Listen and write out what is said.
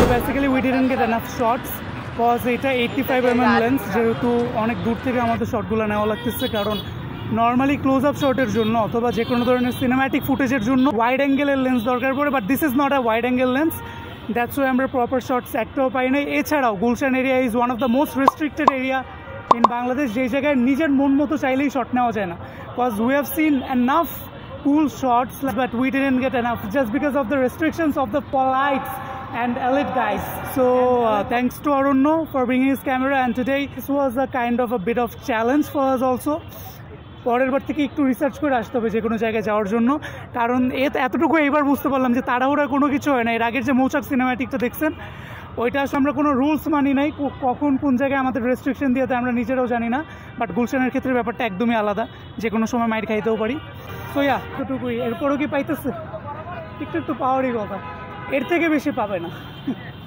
Basically we didn't get enough shots cause এটা 85mm lens, যেহেতু অনেক দূর থেকে আমাদের শটগুলো নেওয়া লাগতেছে, কারণ নর্মালি ক্লোজ আপ শটের জন্য অথবা যে কোনো ধরনের সিনেম্যাটিক ফুটেজের জন্য ওয়াইড অ্যাঙ্গেলের লেন্স দরকার পড়ে, but this is not a wide angle lens, that's why আমরা প্রপার শটস একটাও পাই নাই। এছাড়াও Gulshan area is one of the most restricted area in Bangladesh, যেই জায়গায় নিজের মন মতো চাইলেই শট নেওয়া যায় না, cause we have seen enough cool shots but we didn't get enough just because of the restrictions of the polite and elite guys. So thanks to Arunno for bringing his camera, and today this was a kind of a bit of challenge for us also. পরের বার থেকে একটু research করে আসতে হবে যে কোনো জায়গায় যাওয়ার জন্য, কারণ এতটুকু এইবার বুঝতে পারলাম যে তাড়াহুড়া কোনো কিছু হয় না। এর আগের যে মৌচাক সিনেম্যাটিকটা দেখছেন ওইটা আসলে আমরা কোনো রুলস মানি নাই, কখন কোন জায়গায় আমাদের রেস্ট্রিকশন দিয়ে আমরা নিজেরাও জানি না, বাট গুলশানের ক্ষেত্রে ব্যাপারটা একদমই আলাদা, যে কোনো সময় মাইর খাইতেও পারি। সো ইয়া, এতটুকুই। এরপরও কি পাইতেছে? একটু পাওয়ারই কথা, এর থেকে বেশি পাবে না।